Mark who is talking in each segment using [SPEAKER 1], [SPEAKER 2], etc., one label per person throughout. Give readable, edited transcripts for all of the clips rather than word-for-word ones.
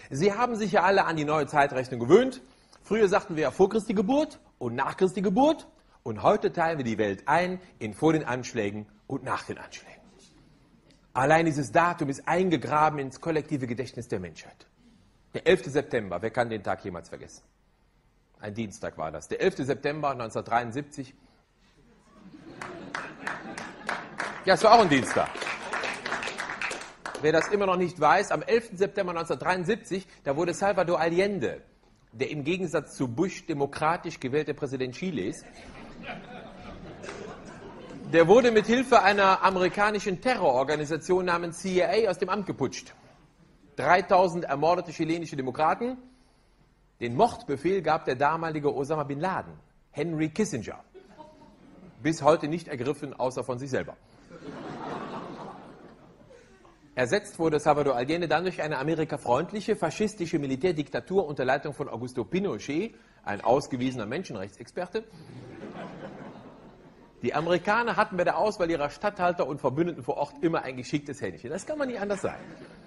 [SPEAKER 1] Sie haben sich ja alle an die neue Zeitrechnung gewöhnt. Früher sagten wir ja vor Christi Geburt und nach Christi Geburt. Und heute teilen wir die Welt ein in vor den Anschlägen und nach den Anschlägen. Allein dieses Datum ist eingegraben ins kollektive Gedächtnis der Menschheit. Der 11. September, wer kann den Tag jemals vergessen? Ein Dienstag war das. Der 11. September 1973. Ja, es war auch ein Dienstag. Wer das immer noch nicht weiß, am 11. September 1973, da wurde Salvador Allende, der im Gegensatz zu Bush demokratisch gewählte Präsident Chiles, der wurde mit Hilfe einer amerikanischen Terrororganisation namens CIA aus dem Amt geputscht. 3000 ermordete chilenische Demokraten. Den Mordbefehl gab der damalige Osama Bin Laden, Henry Kissinger. Bis heute nicht ergriffen, außer von sich selber. Ersetzt wurde Salvador Allende dann durch eine amerikafreundliche, faschistische Militärdiktatur unter Leitung von Augusto Pinochet, ein ausgewiesener Menschenrechtsexperte. Die Amerikaner hatten bei der Auswahl ihrer Statthalter und Verbündeten vor Ort immer ein geschicktes Händchen. Das kann man nicht anders sagen.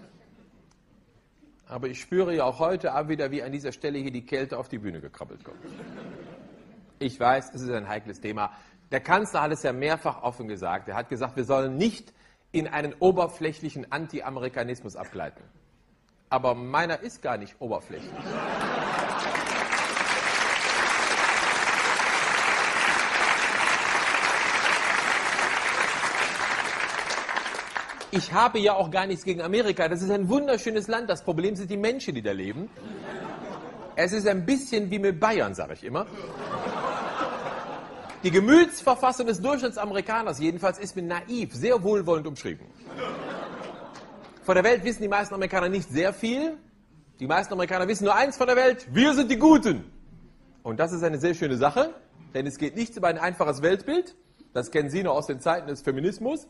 [SPEAKER 1] Aber ich spüre ja auch heute wieder, wie an dieser Stelle hier die Kälte auf die Bühne gekrabbelt kommt. Ich weiß, es ist ein heikles Thema. Der Kanzler hat es ja mehrfach offen gesagt. Er hat gesagt, wir sollen nicht in einen oberflächlichen Anti-Amerikanismus abgleiten. Aber meiner ist gar nicht oberflächlich. Ich habe ja auch gar nichts gegen Amerika. Das ist ein wunderschönes Land. Das Problem sind die Menschen, die da leben. Es ist ein bisschen wie mit Bayern, sage ich immer. Die Gemütsverfassung des Durchschnittsamerikaners jedenfalls ist mit naiv, sehr wohlwollend umschrieben. Von der Welt wissen die meisten Amerikaner nicht sehr viel. Die meisten Amerikaner wissen nur eins von der Welt: wir sind die Guten. Und das ist eine sehr schöne Sache, denn es geht nichts über ein einfaches Weltbild. Das kennen Sie noch aus den Zeiten des Feminismus.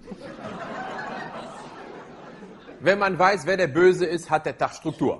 [SPEAKER 1] Wenn man weiß, wer der Böse ist, hat der Tag Struktur.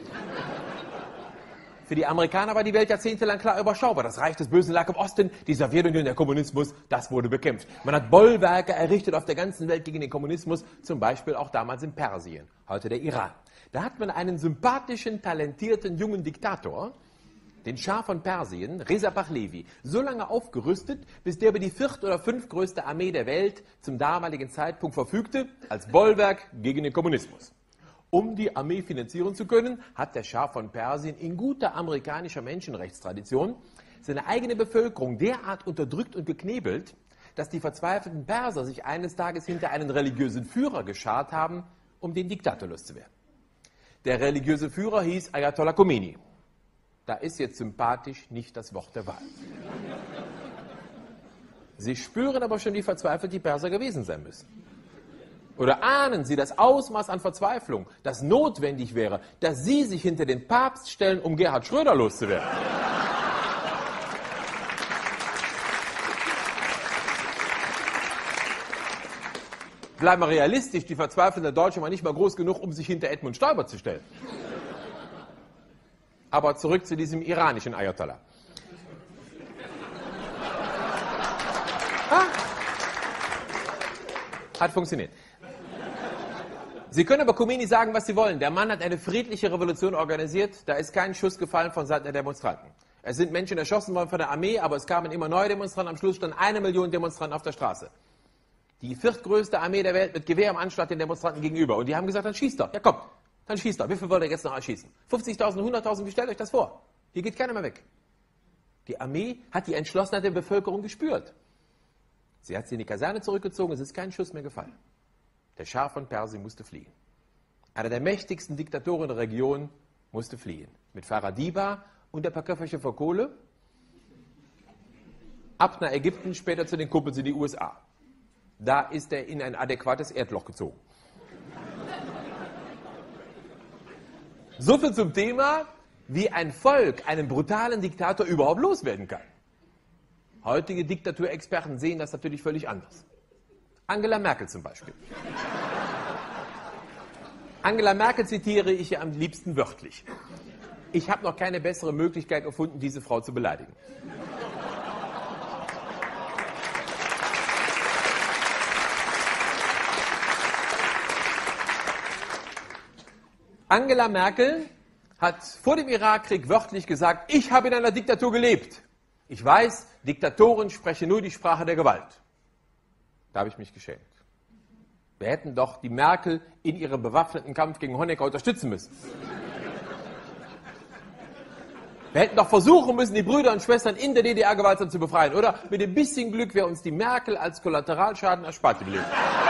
[SPEAKER 1] Für die Amerikaner war die Welt jahrzehntelang klar überschaubar. Das Reich des Bösen lag im Osten, die Sowjetunion, der Kommunismus, das wurde bekämpft. Man hat Bollwerke errichtet auf der ganzen Welt gegen den Kommunismus, zum Beispiel auch damals in Persien, heute der Iran. Da hat man einen sympathischen, talentierten, jungen Diktator, den Schah von Persien, Reza Pahlavi, so lange aufgerüstet, bis der über die 4. oder 5. größte Armee der Welt zum damaligen Zeitpunkt verfügte, als Bollwerk gegen den Kommunismus. Um die Armee finanzieren zu können, hat der Schah von Persien in guter amerikanischer Menschenrechtstradition seine eigene Bevölkerung derart unterdrückt und geknebelt, dass die verzweifelten Perser sich eines Tages hinter einen religiösen Führer geschart haben, um den Diktator loszuwerden. Der religiöse Führer hieß Ayatollah Khomeini. Da ist jetzt sympathisch nicht das Wort der Wahl. Sie spüren aber schon, wie verzweifelt die Perser gewesen sein müssen. Oder ahnen Sie das Ausmaß an Verzweiflung, das notwendig wäre, dass Sie sich hinter den Papst stellen, um Gerhard Schröder loszuwerden? Bleiben wir realistisch, die verzweifelnden Deutschen waren nicht mal groß genug, um sich hinter Edmund Stoiber zu stellen. Aber zurück zu diesem iranischen Ayatollah. Hat funktioniert. Sie können über Khomeini sagen, was Sie wollen. Der Mann hat eine friedliche Revolution organisiert. Da ist kein Schuss gefallen von Seiten der Demonstranten. Es sind Menschen erschossen worden von der Armee, aber es kamen immer neue Demonstranten. Am Schluss standen 1 Million Demonstranten auf der Straße. Die 4. größte Armee der Welt mit Gewehr am Anschlag den Demonstranten gegenüber. Und die haben gesagt, dann schießt doch. Ja komm, dann schießt doch. Wie viel wollt ihr jetzt noch erschießen? 50.000, 100.000, wie stellt euch das vor? Hier geht keiner mehr weg. Die Armee hat die Entschlossenheit der Bevölkerung gespürt. Sie hat sie in die Kaserne zurückgezogen, es ist kein Schuss mehr gefallen. Der Schah von Persien musste fliehen. Einer der mächtigsten Diktatoren der Region musste fliehen. Mit Faradiba und ein paar Köfferchen für Kohle. Ab nach Ägypten, später zu den Kumpels in die USA. Da ist er in ein adäquates Erdloch gezogen. So viel zum Thema, wie ein Volk einen brutalen Diktator überhaupt loswerden kann. Heutige Diktaturexperten sehen das natürlich völlig anders. Angela Merkel zum Beispiel. Angela Merkel zitiere ich ja am liebsten wörtlich. Ich habe noch keine bessere Möglichkeit gefunden, diese Frau zu beleidigen. Angela Merkel hat vor dem Irakkrieg wörtlich gesagt, ich habe in einer Diktatur gelebt. Ich weiß, Diktatoren sprechen nur die Sprache der Gewalt. Da habe ich mich geschämt. Wir hätten doch die Merkel in ihrem bewaffneten Kampf gegen Honecker unterstützen müssen. Wir hätten doch versuchen müssen, die Brüder und Schwestern in der DDR gewaltsam zu befreien, oder? Mit ein bisschen Glück wäre uns die Merkel als Kollateralschaden erspart geblieben.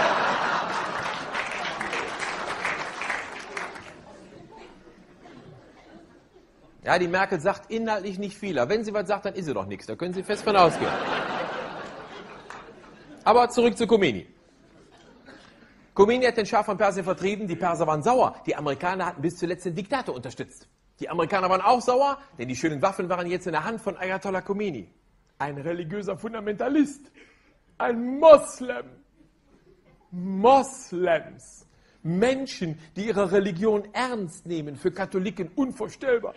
[SPEAKER 1] Ja, die Merkel sagt inhaltlich nicht viel, aber wenn sie was sagt, dann ist sie doch nichts. Da können Sie fest von ausgehen. Aber zurück zu Khomeini. Khomeini hat den Schah von Persien vertrieben, die Perser waren sauer. Die Amerikaner hatten bis zuletzt den Diktator unterstützt. Die Amerikaner waren auch sauer, denn die schönen Waffen waren jetzt in der Hand von Ayatollah Khomeini. Ein religiöser Fundamentalist. Ein Moslem. Moslems. Menschen, die ihre Religion ernst nehmen, für Katholiken unvorstellbar.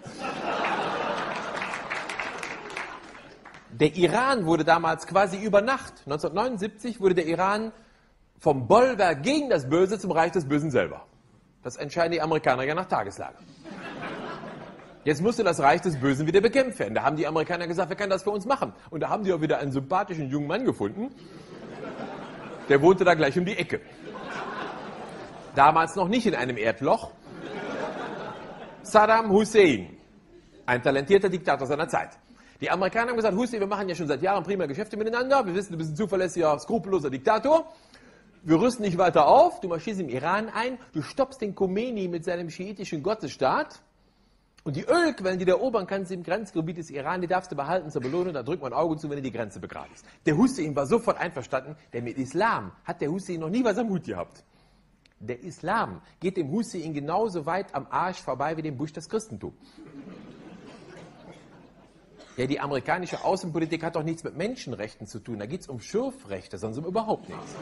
[SPEAKER 1] Der Iran wurde damals quasi über Nacht, 1979, wurde der Iran vom Bollwerk gegen das Böse zum Reich des Bösen selber. Das entscheiden die Amerikaner ja nach Tageslage. Jetzt musste das Reich des Bösen wieder bekämpft werden. Da haben die Amerikaner gesagt, wer kann das für uns machen? Und da haben die auch wieder einen sympathischen jungen Mann gefunden. Der wohnte da gleich um die Ecke. Damals noch nicht in einem Erdloch. Saddam Hussein, ein talentierter Diktator seiner Zeit. Die Amerikaner haben gesagt, Hussein, wir machen ja schon seit Jahren prima Geschäfte miteinander. Wir wissen, du bist ein zuverlässiger, skrupelloser Diktator. Wir rüsten nicht weiter auf. Du marschierst im Iran ein. Du stoppst den Khomeini mit seinem schiitischen Gottesstaat. Und die Ölquellen, die du erobern kannst im Grenzgebiet des Iran, die darfst du behalten zur Belohnung. Da drückt man ein Auge zu, wenn du die Grenze begrabst. Der Hussein war sofort einverstanden, denn mit Islam hat der Hussein noch nie was am Hut gehabt. Der Islam geht dem Hussein genauso weit am Arsch vorbei wie dem Bush das Christentum. Ja, die amerikanische Außenpolitik hat doch nichts mit Menschenrechten zu tun. Da geht es um Schürfrechte, sonst um überhaupt nichts.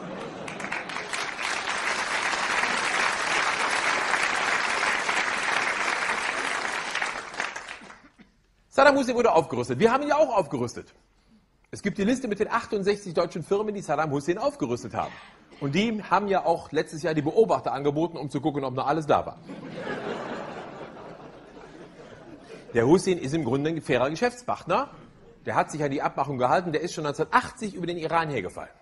[SPEAKER 1] Saddam Hussein wurde aufgerüstet. Wir haben ihn ja auch aufgerüstet. Es gibt die Liste mit den 68 deutschen Firmen, die Saddam Hussein aufgerüstet haben. Und die haben ja auch letztes Jahr die Beobachter angeboten, um zu gucken, ob noch alles da war. Der Hussein ist im Grunde ein fairer Geschäftspartner. Der hat sich an die Abmachung gehalten. Der ist schon 1980 über den Iran hergefallen.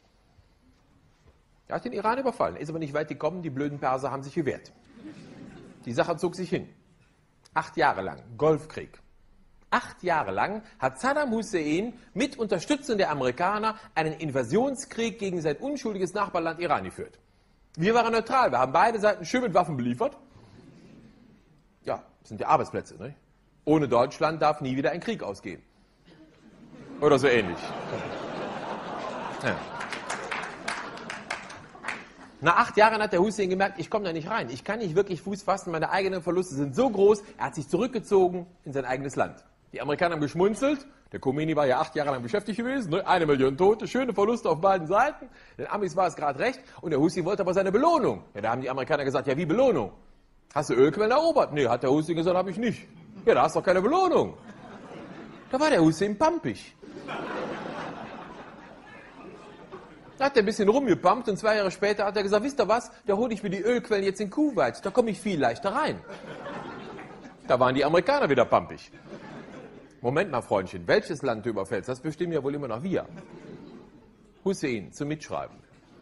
[SPEAKER 1] Er hat den Iran überfallen. Er ist aber nicht weit gekommen. Die blöden Perser haben sich gewehrt. Die Sache zog sich hin. 8 Jahre lang. Golfkrieg. 8 Jahre lang hat Saddam Hussein mit Unterstützung der Amerikaner einen Invasionskrieg gegen sein unschuldiges Nachbarland Iran geführt. Wir waren neutral. Wir haben beide Seiten schön mit Waffen beliefert. Ja, das sind ja Arbeitsplätze, ne? Ohne Deutschland darf nie wieder ein Krieg ausgehen. Oder so ähnlich. Ja. Nach 8 Jahren hat der Hussein gemerkt, ich komme da nicht rein. Ich kann nicht wirklich Fuß fassen, meine eigenen Verluste sind so groß. Er hat sich zurückgezogen in sein eigenes Land. Die Amerikaner haben geschmunzelt. Der Khomeini war ja 8 Jahre lang beschäftigt gewesen. Ne? 1 Million Tote, schöne Verluste auf beiden Seiten. Den Amis war es gerade recht. Und der Hussein wollte aber seine Belohnung. Ja, da haben die Amerikaner gesagt, ja, wie Belohnung? Hast du Ölquellen erobert? Nee, hat der Hussein gesagt, habe ich nicht. Ja, da hast du doch keine Belohnung. Da war der Hussein pampig. Da hat er ein bisschen rumgepumpt und 2 Jahre später hat er gesagt, wisst ihr was, da hole ich mir die Ölquellen jetzt in Kuwait, da komme ich viel leichter rein. Da waren die Amerikaner wieder pampig. Moment mal, Freundchen, welches Land du überfällst, das bestimmen ja wohl immer noch wir. Hussein, zum Mitschreiben.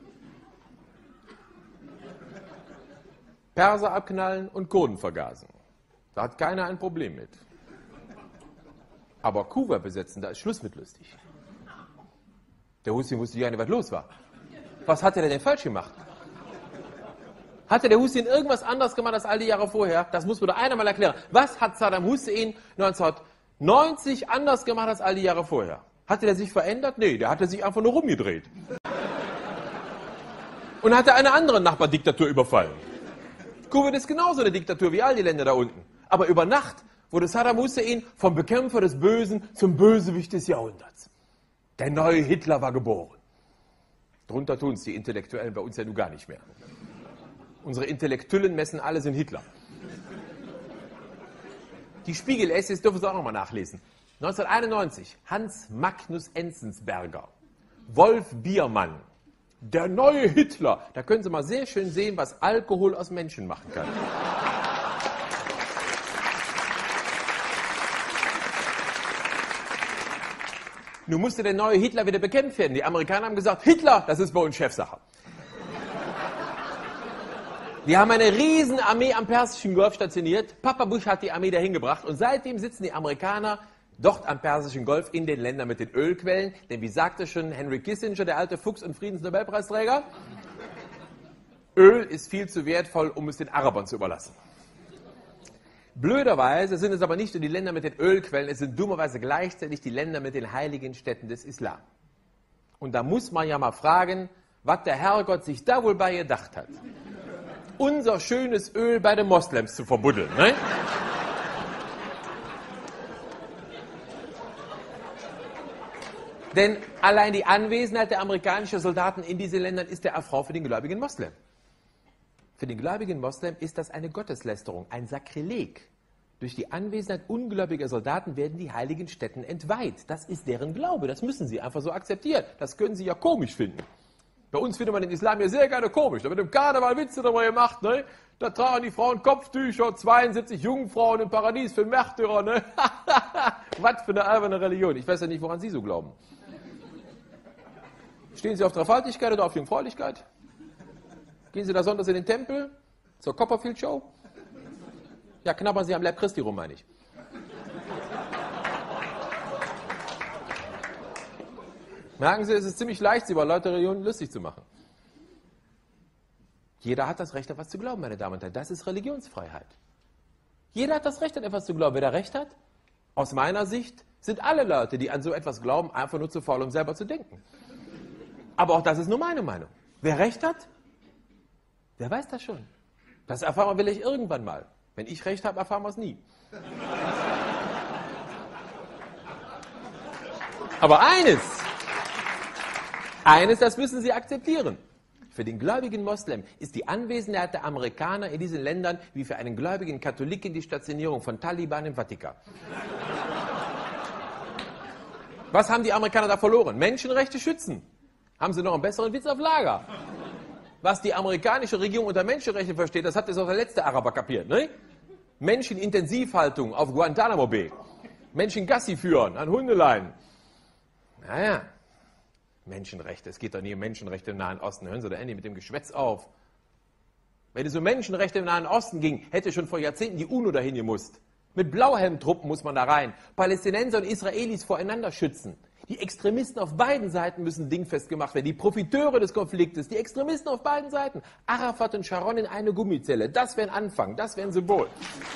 [SPEAKER 1] Perser abknallen und Kurden vergasen. Da hat keiner ein Problem mit. Aber Kuwait besetzen, da ist Schluss mit lustig. Der Hussein wusste ja nicht, was los war. Was hat er denn falsch gemacht? Hatte der Hussein irgendwas anderes gemacht als all die Jahre vorher? Das muss mir doch einer mal erklären. Was hat Saddam Hussein 1990 anders gemacht als all die Jahre vorher? Hatte der sich verändert? Nee, der hatte sich einfach nur rumgedreht. Und hatte eine andere Nachbardiktatur überfallen. Kuwait ist genauso eine Diktatur wie all die Länder da unten. Aber über Nacht wurde Saddam Hussein vom Bekämpfer des Bösen zum Bösewicht des Jahrhunderts. Der neue Hitler war geboren. Drunter tun es die Intellektuellen bei uns ja nun gar nicht mehr. Unsere Intellektuellen messen alle sind Hitler. Die Spiegel-Essays dürfen Sie auch nochmal nachlesen. 1991, Hans Magnus Enzensberger, Wolf Biermann, der neue Hitler. Da können Sie mal sehr schön sehen, was Alkohol aus Menschen machen kann. Nun musste der neue Hitler wieder bekämpft werden. Die Amerikaner haben gesagt, Hitler, das ist bei uns Chefsache. Die haben eine riesen Armee am Persischen Golf stationiert. Papa Bush hat die Armee dahin gebracht und seitdem sitzen die Amerikaner dort am Persischen Golf in den Ländern mit den Ölquellen. Denn wie sagte schon Henry Kissinger, der alte Fuchs und Friedensnobelpreisträger, Öl ist viel zu wertvoll, um es den Arabern zu überlassen. Blöderweise sind es aber nicht nur die Länder mit den Ölquellen, es sind dummerweise gleichzeitig die Länder mit den heiligen Städten des Islam. Und da muss man ja mal fragen, was der Herrgott sich da wohl bei gedacht hat. Unser schönes Öl bei den Moslems zu verbuddeln. Ne? Denn allein die Anwesenheit der amerikanischen Soldaten in diesen Ländern ist der Affront für den gläubigen Moslem. Für den gläubigen Moslem ist das eine Gotteslästerung, ein Sakrileg. Durch die Anwesenheit ungläubiger Soldaten werden die heiligen Stätten entweiht. Das ist deren Glaube, das müssen sie einfach so akzeptieren. Das können sie ja komisch finden. Bei uns findet man den Islam ja sehr gerne komisch. Da wird im Karneval Witze darüber gemacht, ne? Da tragen die Frauen Kopftücher, 72 Jungfrauen im Paradies für Märtyrer, ne? Was für eine alberne Religion. Ich weiß ja nicht, woran Sie so glauben. Stehen Sie auf Dreifaltigkeit oder auf Jungfräulichkeit? Gehen Sie da sonntags in den Tempel? Zur Copperfield Show? Ja, knabbern Sie am Leib Christi rum, meine ich. Merken Sie, es ist ziemlich leicht, Sie über Leute Religionen lustig zu machen. Jeder hat das Recht, etwas zu glauben, meine Damen und Herren. Das ist Religionsfreiheit. Jeder hat das Recht, an etwas zu glauben. Wer da Recht hat, aus meiner Sicht, sind alle Leute, die an so etwas glauben, einfach nur zu faul, um selber zu denken. Aber auch das ist nur meine Meinung. Wer Recht hat, der weiß das schon. Das erfahren wir vielleicht irgendwann mal. Wenn ich Recht habe, erfahren wir es nie. Aber eines, das müssen Sie akzeptieren. Für den gläubigen Moslem ist die Anwesenheit der Amerikaner in diesen Ländern wie für einen gläubigen Katholiken die Stationierung von Taliban im Vatikan. Was haben die Amerikaner da verloren? Menschenrechte schützen. Haben sie noch einen besseren Witz auf Lager? Was die amerikanische Regierung unter Menschenrechten versteht, das hat jetzt auch der letzte Araber kapiert. Ne? Menschenintensivhaltung auf Guantanamo Bay. Menschen Gassi führen an Hundeleien. Naja, Menschenrechte. Es geht doch nie um Menschenrechte im Nahen Osten. Hören Sie da endlich mit dem Geschwätz auf. Wenn es um Menschenrechte im Nahen Osten ging, hätte schon vor Jahrzehnten die UNO dahin gemusst. Mit Blauhelmtruppen muss man da rein. Palästinenser und Israelis voreinander schützen. Die Extremisten auf beiden Seiten müssen dingfest gemacht werden. Die Profiteure des Konfliktes, die Extremisten auf beiden Seiten. Arafat und Sharon in eine Gummizelle. Das wäre ein Anfang, das wäre ein Symbol.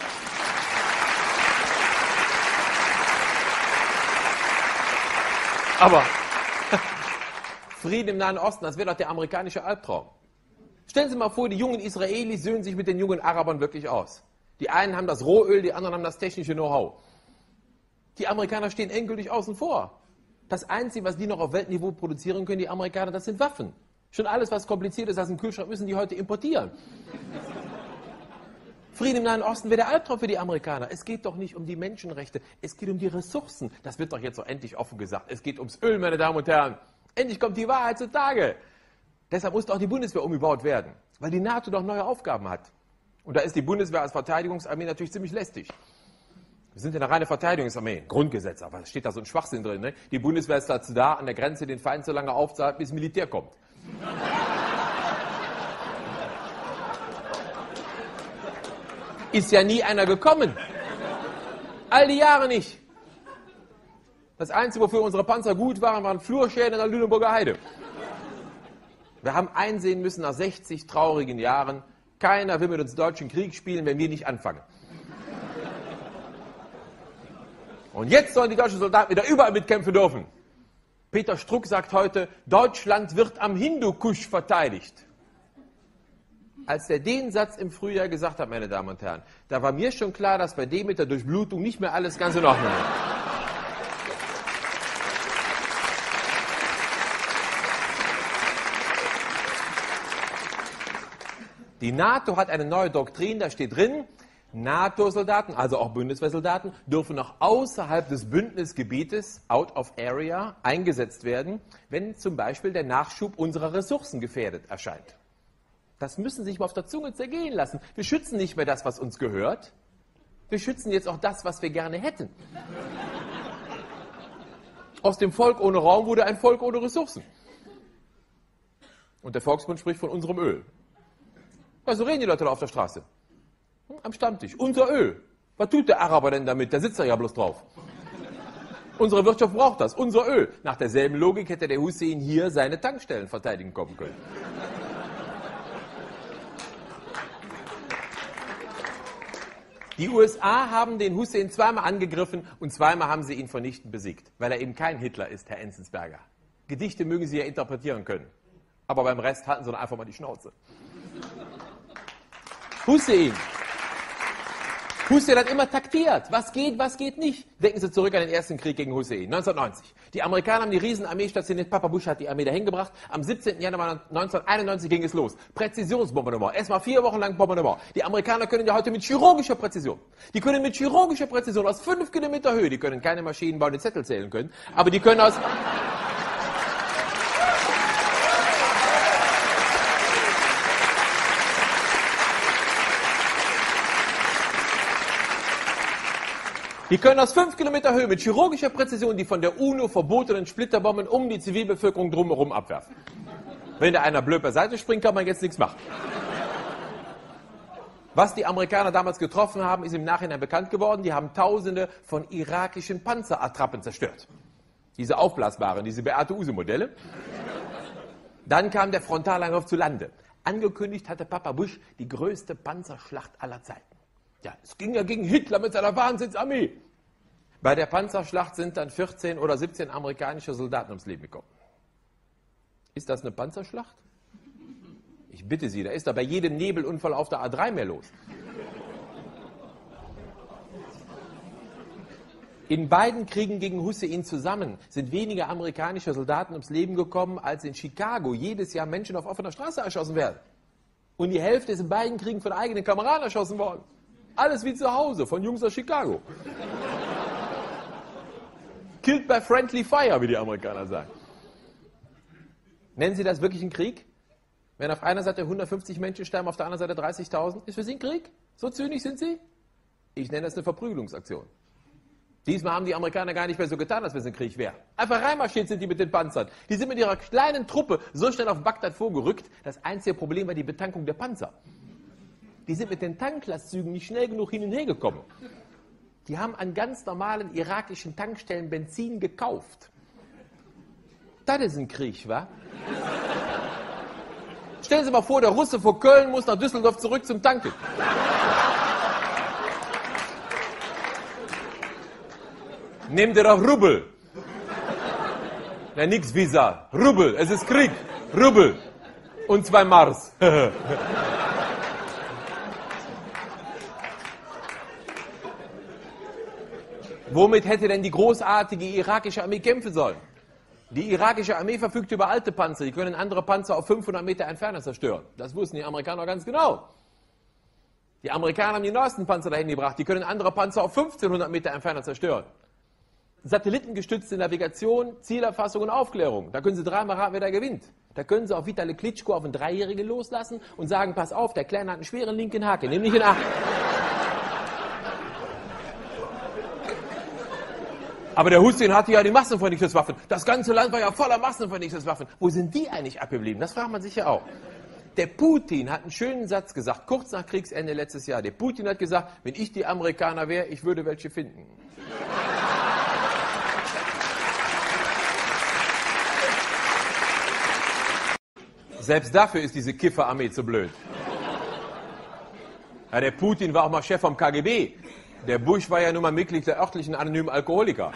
[SPEAKER 1] Aber Frieden im Nahen Osten, das wäre doch der amerikanische Albtraum. Stellen Sie mal vor, die jungen Israelis söhnen sich mit den jungen Arabern wirklich aus. Die einen haben das Rohöl, die anderen haben das technische Know-how. Die Amerikaner stehen endgültig außen vor. Das Einzige, was die noch auf Weltniveau produzieren können, die Amerikaner, das sind Waffen. Schon alles, was kompliziert ist, aus dem Kühlschrank, müssen die heute importieren. Frieden im Nahen Osten wäre der Albtraum für die Amerikaner. Es geht doch nicht um die Menschenrechte, es geht um die Ressourcen. Das wird doch jetzt so endlich offen gesagt. Es geht ums Öl, meine Damen und Herren. Endlich kommt die Wahrheit zutage. Deshalb musste auch die Bundeswehr umgebaut werden, weil die NATO doch neue Aufgaben hat. Und da ist die Bundeswehr als Verteidigungsarmee natürlich ziemlich lästig. Wir sind ja eine reine Verteidigungsarmee, Grundgesetz, aber es steht da so ein Schwachsinn drin. Ne? Die Bundeswehr ist dazu da, an der Grenze den Feind so lange aufzuhalten, bis Militär kommt. Ist ja nie einer gekommen. All die Jahre nicht. Das Einzige, wofür unsere Panzer gut waren Flurschäden in der Lüneburger Heide. Wir haben einsehen müssen, nach 60 traurigen Jahren, keiner will mit uns deutschen Krieg spielen, wenn wir nicht anfangen. Und jetzt sollen die deutschen Soldaten wieder überall mitkämpfen dürfen. Peter Struck sagt heute, Deutschland wird am Hindukusch verteidigt. Als er den Satz im Frühjahr gesagt hat, meine Damen und Herren, da war mir schon klar, dass bei dem mit der Durchblutung nicht mehr alles ganz in Ordnung ist. Die NATO hat eine neue Doktrin, da steht drin, NATO-Soldaten, also auch Bundeswehrsoldaten, dürfen noch außerhalb des Bündnisgebietes, out of area, eingesetzt werden, wenn zum Beispiel der Nachschub unserer Ressourcen gefährdet erscheint. Das müssen Sie sich mal auf der Zunge zergehen lassen. Wir schützen nicht mehr das, was uns gehört. Wir schützen jetzt auch das, was wir gerne hätten. Aus dem Volk ohne Raum wurde ein Volk ohne Ressourcen. Und der Volksmund spricht von unserem Öl. Also reden die Leute da auf der Straße. Am Stammtisch. Unser Öl. Was tut der Araber denn damit? Der sitzt da ja bloß drauf. Unsere Wirtschaft braucht das. Unser Öl. Nach derselben Logik hätte der Hussein hier seine Tankstellen verteidigen kommen können. Die USA haben den Hussein zweimal angegriffen und zweimal haben sie ihn vernichtend besiegt, weil er eben kein Hitler ist, Herr Enzensberger. Gedichte mögen Sie ja interpretieren können, aber beim Rest halten Sie doch einfach mal die Schnauze. Hussein hat immer taktiert. Was geht nicht. Denken Sie zurück an den ersten Krieg gegen Hussein, 1990. Die Amerikaner haben die Riesenarmee stationiert, Papa Bush hat die Armee dahin gebracht. Am 17. Januar 1991 ging es los. Präzisionsbombardement. Erstmal 4 Wochen lang Bombardement. Die Amerikaner können ja heute mit chirurgischer Präzision. Die können mit chirurgischer Präzision aus 5 Kilometer Höhe, die können keine Maschinen bauen, die Zettel zählen können, aber die können aus... Die können aus 5 Kilometer Höhe mit chirurgischer Präzision die von der UNO verbotenen Splitterbomben um die Zivilbevölkerung drumherum abwerfen. Wenn da einer blöd beiseite springt, kann man jetzt nichts machen. Was die Amerikaner damals getroffen haben, ist im Nachhinein bekannt geworden. Die haben Tausende von irakischen Panzerattrappen zerstört. Diese aufblasbaren, diese Beate Uhse-Modelle. Dann kam der Frontalangriff zu Lande. Angekündigt hatte Papa Bush die größte Panzerschlacht aller Zeiten. Ja, es ging ja gegen Hitler mit seiner Wahnsinnsarmee. Bei der Panzerschlacht sind dann 14 oder 17 amerikanische Soldaten ums Leben gekommen. Ist das eine Panzerschlacht? Ich bitte Sie, da ist da bei jedem Nebelunfall auf der A3 mehr los. In beiden Kriegen gegen Hussein zusammen sind weniger amerikanische Soldaten ums Leben gekommen, als in Chicago jedes Jahr Menschen auf offener Straße erschossen werden. Und die Hälfte ist in beiden Kriegen von eigenen Kameraden erschossen worden. Alles wie zu Hause, von Jungs aus Chicago. Killed by friendly fire, wie die Amerikaner sagen. Nennen Sie das wirklich einen Krieg? Wenn auf einer Seite 150 Menschen sterben, auf der anderen Seite 30.000, ist für Sie ein Krieg? So zynisch sind Sie? Ich nenne das eine Verprügelungsaktion. Diesmal haben die Amerikaner gar nicht mehr so getan, als wenn es ein Krieg wäre. Einfach reinmarschiert sind die mit den Panzern. Die sind mit ihrer kleinen Truppe so schnell auf Bagdad vorgerückt. Das einzige Problem war die Betankung der Panzer. Die sind mit den Tanklastzügen nicht schnell genug hin und her gekommen. Die haben an ganz normalen irakischen Tankstellen Benzin gekauft. Das ist ein Krieg, wa? Stellen Sie mal vor, der Russe vor Köln muss nach Düsseldorf zurück zum Tanken. Nehmt ihr doch Rubel. Na, nix Visa. Rubel, es ist Krieg. Rubel. Und 2 Mars. Womit hätte denn die großartige irakische Armee kämpfen sollen? Die irakische Armee verfügt über alte Panzer, die können andere Panzer auf 500 Meter Entfernung zerstören. Das wussten die Amerikaner ganz genau. Die Amerikaner haben die neuesten Panzer dahin gebracht, die können andere Panzer auf 1500 Meter Entfernung zerstören. Satellitengestützte Navigation, Zielerfassung und Aufklärung. Da können Sie 3-mal raten, wer da gewinnt. Da können Sie auf Vitali Klitschko auf einen 3-Jährigen loslassen und sagen, pass auf, der Kleine hat einen schweren linken Haken, nimm nicht in Acht. Aber der Hussein hatte ja die Massenvernichtungswaffen. Das ganze Land war ja voller Massenvernichtungswaffen. Wo sind die eigentlich abgeblieben? Das fragt man sich ja auch. Der Putin hat einen schönen Satz gesagt, kurz nach Kriegsende letztes Jahr. Der Putin hat gesagt, wenn ich die Amerikaner wäre, ich würde welche finden. Selbst dafür ist diese Kifferarmee zu blöd. Ja, der Putin war auch mal Chef vom KGB. Der Bush war ja nun mal Mitglied der örtlichen anonymen Alkoholiker.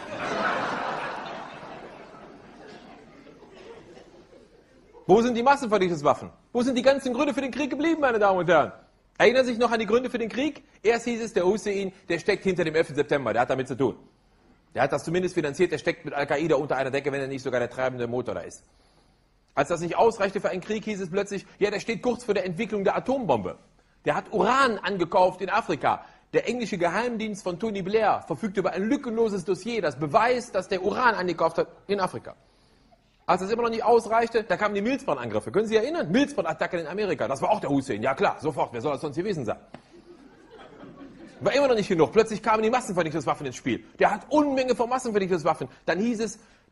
[SPEAKER 1] Wo sind die Massenvernichtungswaffen? Wo sind die ganzen Gründe für den Krieg geblieben, meine Damen und Herren? Erinnern Sie sich noch an die Gründe für den Krieg? Erst hieß es, der Hussein, der steckt hinter dem 11. September, der hat damit zu tun. Der hat das zumindest finanziert, der steckt mit Al-Qaida unter einer Decke, wenn er nicht sogar der treibende Motor da ist. Als das nicht ausreichte für einen Krieg, hieß es plötzlich, ja, der steht kurz vor der Entwicklung der Atombombe. Der hat Uran angekauft in Afrika. Der englische Geheimdienst von Tony Blair verfügt über ein lückenloses Dossier, das beweist, dass der Uran angekauft hat in Afrika. Als das immer noch nicht ausreichte, da kamen die Milzbrand-Angriffe. Können Sie sich erinnern? Milzbrand-Attacken in Amerika. Das war auch der Hussein. Ja klar, sofort. Wer soll das sonst gewesen sein? War immer noch nicht genug. Plötzlich kamen die Massenvernichtungswaffen ins Spiel. Der hat Unmenge von Massenvernichtungswaffen. Dann hieß es,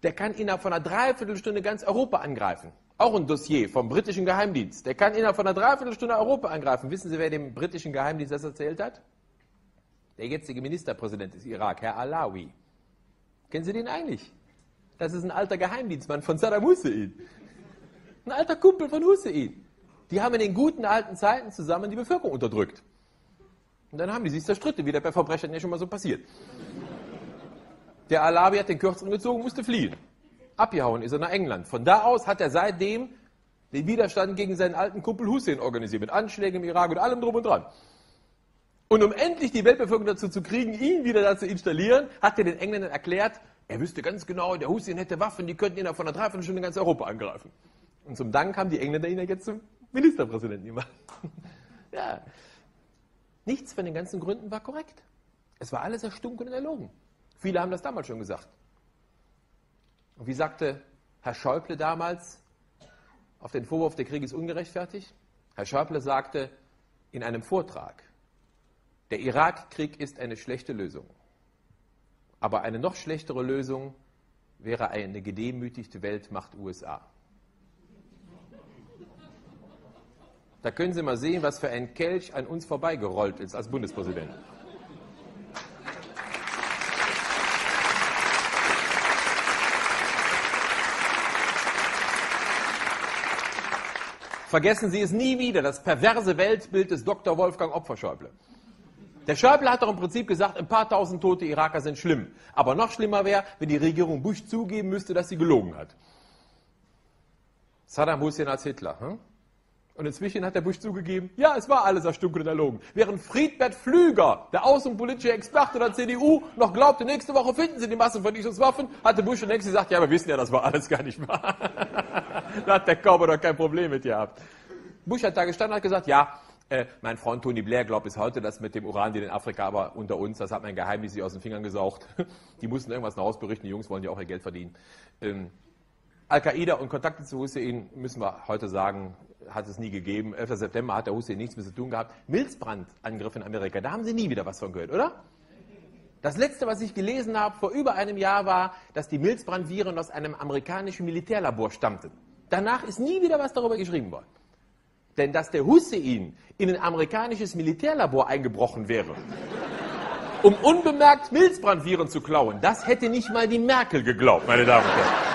[SPEAKER 1] Der kann innerhalb von einer Dreiviertelstunde ganz Europa angreifen. Auch ein Dossier vom britischen Geheimdienst. Der kann innerhalb von einer Dreiviertelstunde Europa angreifen. Wissen Sie, wer dem britischen Geheimdienst das erzählt hat? Der jetzige Ministerpräsident des Irak, Herr Alawi. Kennen Sie den eigentlich? Das ist ein alter Geheimdienstmann von Saddam Hussein. Ein alter Kumpel von Hussein. Die haben in den guten alten Zeiten zusammen die Bevölkerung unterdrückt. Und dann haben die sich zerstritten, wie der bei Verbrechern ja schon mal so passiert. Der Alawi hat den Kürzeren gezogen, musste fliehen. Abgehauen ist er nach England. Von da aus hat er seitdem den Widerstand gegen seinen alten Kumpel Hussein organisiert, mit Anschlägen im Irak und allem drum und dran. Und um endlich die Weltbevölkerung dazu zu kriegen, ihn wieder da zu installieren, hat er den Engländern erklärt, er wüsste ganz genau, der Hussein hätte Waffen, die könnten innerhalb von einer Dreiviertelstunde ganz Europa angreifen. Und zum Dank haben die Engländer ihn ja jetzt zum Ministerpräsidenten gemacht. Ja. Nichts von den ganzen Gründen war korrekt. Es war alles erstunken und erlogen. Viele haben das damals schon gesagt. Und wie sagte Herr Schäuble damals auf den Vorwurf, der Krieg ist ungerechtfertigt? Herr Schäuble sagte in einem Vortrag, der Irakkrieg ist eine schlechte Lösung. Aber eine noch schlechtere Lösung wäre eine gedemütigte Weltmacht USA. Da können Sie mal sehen, was für ein Kelch an uns vorbeigerollt ist als Bundespräsident. Vergessen Sie es nie wieder, das perverse Weltbild des Dr. Wolfgang Opfer-Schäuble. Der Schäuble hat doch im Prinzip gesagt, ein paar tausend tote Iraker sind schlimm. Aber noch schlimmer wäre, wenn die Regierung Bush zugeben müsste, dass sie gelogen hat. Saddam Hussein als Hitler. Und inzwischen hat der Bush zugegeben, ja, es war alles erstunken und erlogen. Während Friedbert Pflüger, der außenpolitische Experte der CDU, noch glaubte, nächste Woche finden sie die Massenvernichtungswaffen, hatte Bush zunächst gesagt, ja, wir wissen ja, das war alles gar nicht wahr. Da hat der Kauber doch kein Problem mit gehabt. Bush hat da gestanden und hat gesagt, ja, mein Freund Tony Blair glaubt bis heute, dass mit dem Urandeal in Afrika, aber unter uns, das hat mein Geheimdienst sich aus den Fingern gesaugt. Die mussten irgendwas nach Hause berichten, die Jungs wollen ja auch ihr Geld verdienen. Al-Qaida und Kontakte zu Hussein, müssen wir heute sagen, hat es nie gegeben. 11. September hat der Hussein nichts mit zu tun gehabt. Milzbrandangriff in Amerika, da haben Sie nie wieder was von gehört, oder? Das letzte, was ich gelesen habe vor über einem Jahr, war, dass die Milzbrandviren aus einem amerikanischen Militärlabor stammten. Danach ist nie wieder was darüber geschrieben worden. Denn dass der Hussein in ein amerikanisches Militärlabor eingebrochen wäre, um unbemerkt Milzbrandviren zu klauen, das hätte nicht mal die Merkel geglaubt, meine Damen und Herren.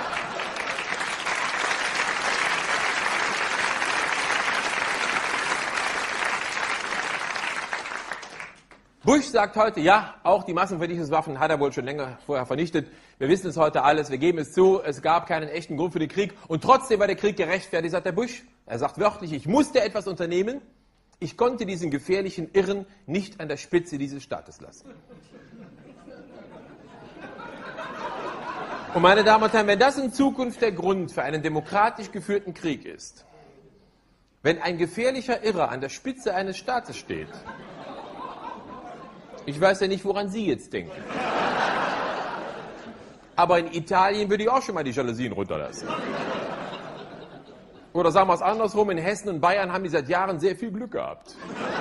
[SPEAKER 1] Bush sagt heute, ja, auch die Massenvernichtungswaffen hat er wohl schon länger vorher vernichtet. Wir wissen es heute alles, wir geben es zu, es gab keinen echten Grund für den Krieg und trotzdem war der Krieg gerechtfertigt, sagt der Bush. Er sagt wörtlich, ich musste etwas unternehmen, ich konnte diesen gefährlichen Irren nicht an der Spitze dieses Staates lassen. Und meine Damen und Herren, wenn das in Zukunft der Grund für einen demokratisch geführten Krieg ist, wenn ein gefährlicher Irrer an der Spitze eines Staates steht, ich weiß ja nicht, woran Sie jetzt denken. Aber in Italien würde ich auch schon mal die Jalousien runterlassen. Oder sagen wir es andersrum, in Hessen und Bayern haben die seit Jahren sehr viel Glück gehabt.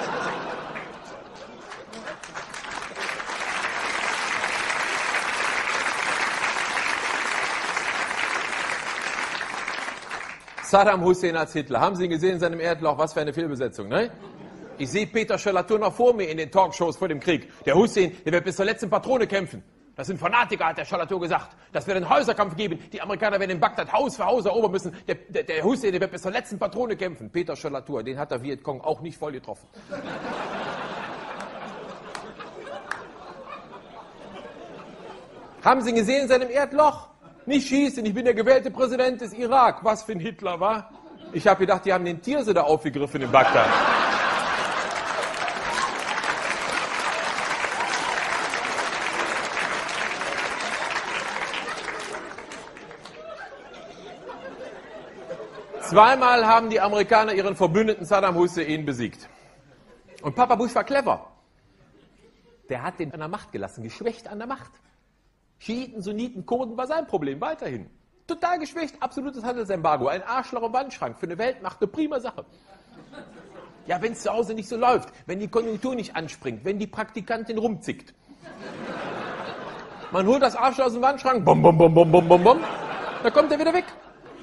[SPEAKER 1] Saddam Hussein als Hitler. Haben Sie ihn gesehen in seinem Erdloch? Was für eine Fehlbesetzung, ne? Ich sehe Peter Schellatour noch vor mir in den Talkshows vor dem Krieg. Der Hussein, der wird bis zur letzten Patrone kämpfen. Das sind Fanatiker, hat der Schellatour gesagt. Das wird einen Häuserkampf geben. Die Amerikaner werden in Bagdad Haus für Haus erobern müssen. Der Hussein, der wird bis zur letzten Patrone kämpfen. Peter Schellatour, den hat der Vietcong auch nicht voll getroffen. Haben Sie ihn gesehen in seinem Erdloch? Nicht schießen, ich bin der gewählte Präsident des Irak. Was für ein Hitler, war? Ich habe gedacht, die haben den Tierse da aufgegriffen in Bagdad. Zweimal haben die Amerikaner ihren Verbündeten Saddam Hussein besiegt. Und Papa Bush war clever. Der hat den an der Macht gelassen, geschwächt an der Macht. Schiiten, Sunniten, Kurden war sein Problem, weiterhin. Total geschwächt, absolutes Handelsembargo, ein Arschloch im Wandschrank, für eine Weltmacht eine prima Sache. Ja, wenn es zu Hause nicht so läuft, wenn die Konjunktur nicht anspringt, wenn die Praktikantin rumzickt. Man holt das Arschloch aus dem Wandschrank, bom, bom, bom, bom, bom, bom, bom. Dann kommt er wieder weg.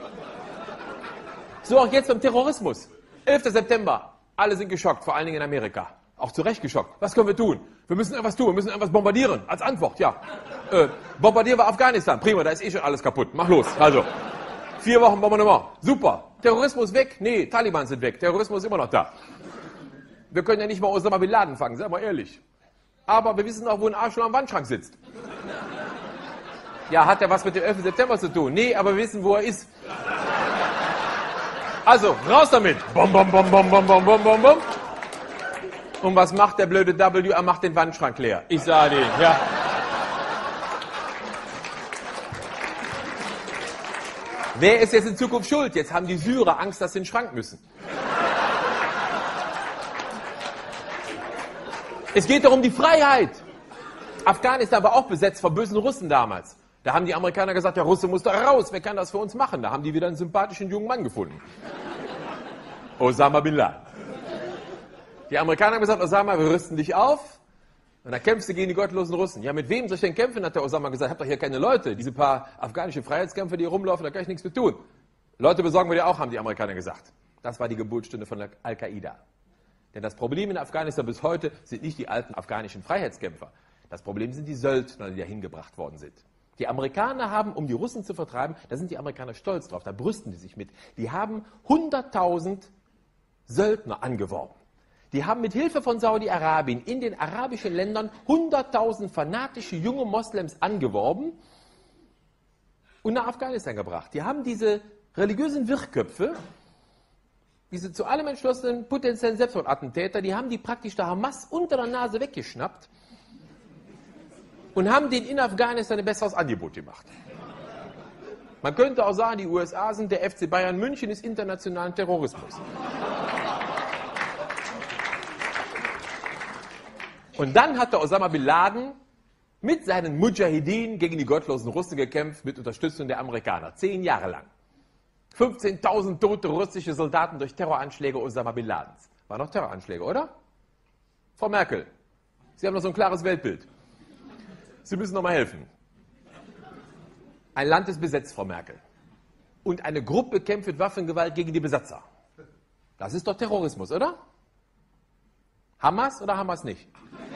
[SPEAKER 1] So auch jetzt beim Terrorismus. 11. September. Alle sind geschockt, vor allen Dingen in Amerika. Auch zu Recht geschockt. Was können wir tun? Wir müssen etwas tun, wir müssen etwas bombardieren. Als Antwort, ja. Bombardieren wir Afghanistan. Prima, da ist eh schon alles kaputt. Mach los. Also, 4 Wochen Bombardement. Super. Terrorismus weg? Nee, Taliban sind weg. Terrorismus ist immer noch da. Wir können ja nicht mal Osama Bin Laden fangen, seien wir ehrlich. Aber wir wissen auch, wo ein Arschloch am Wandschrank sitzt. Ja, hat er was mit dem 11. September zu tun? Nee, aber wir wissen, wo er ist. Also, raus damit. Bom, bom, bom, bom, bom, bom, bom, bom, bom. Und was macht der blöde W? Er macht den Wandschrank leer. Ich sage dir, ja. Wer ist jetzt in Zukunft schuld? Jetzt haben die Syrer Angst, dass sie in den Schrank müssen. Es geht doch um die Freiheit. Afghanistan war auch besetzt von bösen Russen damals. Da haben die Amerikaner gesagt, der Russe muss da raus, wer kann das für uns machen? Da haben die wieder einen sympathischen jungen Mann gefunden. Osama Bin Laden. Die Amerikaner haben gesagt, Osama, wir rüsten dich auf und dann kämpfst du gegen die gottlosen Russen. Ja, mit wem soll ich denn kämpfen, hat der Osama gesagt. Ich hab doch hier keine Leute. Diese paar afghanische Freiheitskämpfer, die hier rumlaufen, da kann ich nichts mit tun. Leute besorgen wir dir auch, haben die Amerikaner gesagt. Das war die Geburtsstunde von Al-Qaida. Denn das Problem in Afghanistan bis heute sind nicht die alten afghanischen Freiheitskämpfer. Das Problem sind die Söldner, die da hingebracht worden sind. Die Amerikaner haben, um die Russen zu vertreiben, da sind die Amerikaner stolz drauf, da brüsten die sich mit, die haben 100.000 Söldner angeworben. Die haben mit Hilfe von Saudi-Arabien in den arabischen Ländern 100.000 fanatische junge Moslems angeworben und nach Afghanistan gebracht. Die haben diese religiösen Wirrköpfe, diese zu allem entschlossenen potenziellen Selbstmordattentäter, die haben die praktisch der Hamas unter der Nase weggeschnappt und haben denen in Afghanistan ein besseres Angebot gemacht. Man könnte auch sagen, die USA sind der FC Bayern München des internationalen Terrorismus. Und dann hat der Osama Bin Laden mit seinen Mujahideen gegen die gottlosen Russen gekämpft, mit Unterstützung der Amerikaner. 10 Jahre lang. 15.000 tote russische Soldaten durch Terroranschläge Osama Bin Ladens. Waren noch Terroranschläge, oder? Frau Merkel, Sie haben noch so ein klares Weltbild. Sie müssen noch mal helfen. Ein Land ist besetzt, Frau Merkel. Und eine Gruppe kämpft mit Waffengewalt gegen die Besatzer. Das ist doch Terrorismus, oder? Hamas oder Hamas nicht?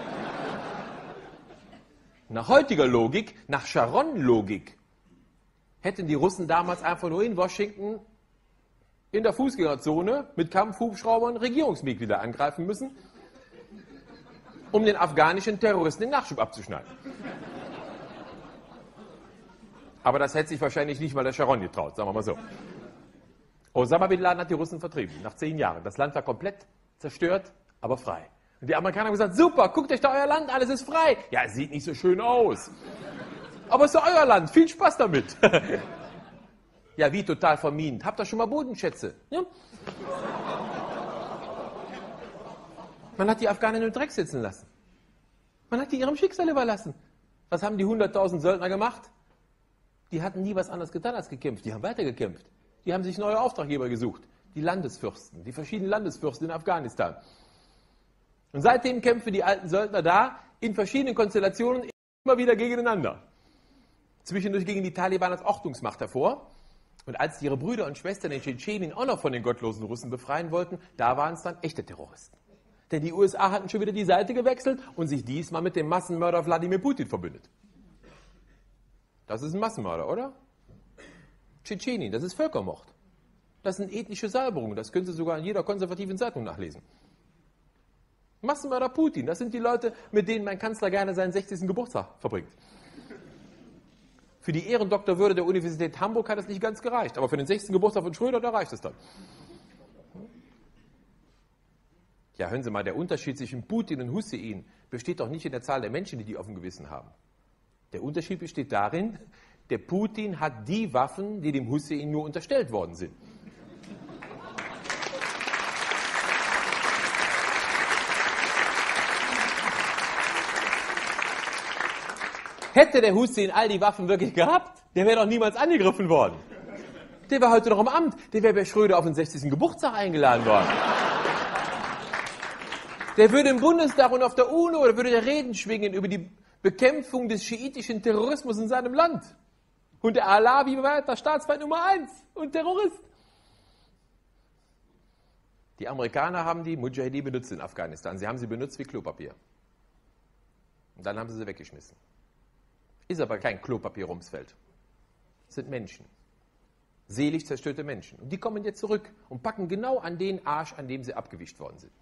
[SPEAKER 1] Nach heutiger Logik, nach Sharon-Logik, hätten die Russen damals einfach nur in Washington in der Fußgängerzone mit Kampfhubschraubern Regierungsmitglieder angreifen müssen, um den afghanischen Terroristen den Nachschub abzuschneiden. Aber das hätte sich wahrscheinlich nicht mal der Sharon getraut, sagen wir mal so. Osama Bin Laden hat die Russen vertrieben, nach 10 Jahren. Das Land war komplett zerstört, aber frei. Und die Amerikaner haben gesagt, super, guckt euch da euer Land, alles ist frei. Ja, es sieht nicht so schön aus. Aber es ist euer Land, viel Spaß damit. Ja, wie total vermint. Habt ihr schon mal Bodenschätze? Ja? Man hat die Afghanen im Dreck sitzen lassen. Man hat die ihrem Schicksal überlassen. Was haben die 100.000 Söldner gemacht? Die hatten nie was anderes getan als gekämpft. Die haben weitergekämpft. Die haben sich neue Auftraggeber gesucht. Die Landesfürsten, die verschiedenen Landesfürsten in Afghanistan. Und seitdem kämpfen die alten Söldner da in verschiedenen Konstellationen immer wieder gegeneinander. Zwischendurch gegen die Taliban als Ordnungsmacht hervor. Und als ihre Brüder und Schwestern in Tschetschenien auch noch von den gottlosen Russen befreien wollten, da waren es dann echte Terroristen. Denn die USA hatten schon wieder die Seite gewechselt und sich diesmal mit dem Massenmörder Wladimir Putin verbündet. Das ist ein Massenmörder, oder? Tschetschenien, das ist Völkermord. Das sind ethnische Säuberungen, das können Sie sogar in jeder konservativen Zeitung nachlesen. Massenmörder Putin, das sind die Leute, mit denen mein Kanzler gerne seinen 60. Geburtstag verbringt. Für die Ehrendoktorwürde der Universität Hamburg hat es nicht ganz gereicht, aber für den 60. Geburtstag von Schröder, da reicht es dann. Ja, hören Sie mal, der Unterschied zwischen Putin und Hussein besteht doch nicht in der Zahl der Menschen, die auf dem Gewissen haben. Der Unterschied besteht darin, der Putin hat die Waffen, die dem Hussein nur unterstellt worden sind. Hätte der Hussein all die Waffen wirklich gehabt, der wäre doch niemals angegriffen worden. Der wäre heute noch im Amt, der wäre bei Schröder auf den 60. Geburtstag eingeladen worden. Der würde im Bundestag und auf der UNO oder würde der Reden schwingen über die Bekämpfung des schiitischen Terrorismus in seinem Land. Und der Alawi war der Staatsfeind Nummer 1 und Terrorist. Die Amerikaner haben die Mujahideen benutzt in Afghanistan. Sie haben sie benutzt wie Klopapier. Und dann haben sie weggeschmissen. Ist aber kein Klopapier-Rumsfeld. Das sind Menschen. Selig zerstörte Menschen. Und die kommen jetzt zurück und packen genau an den Arsch, an dem sie abgewischt worden sind.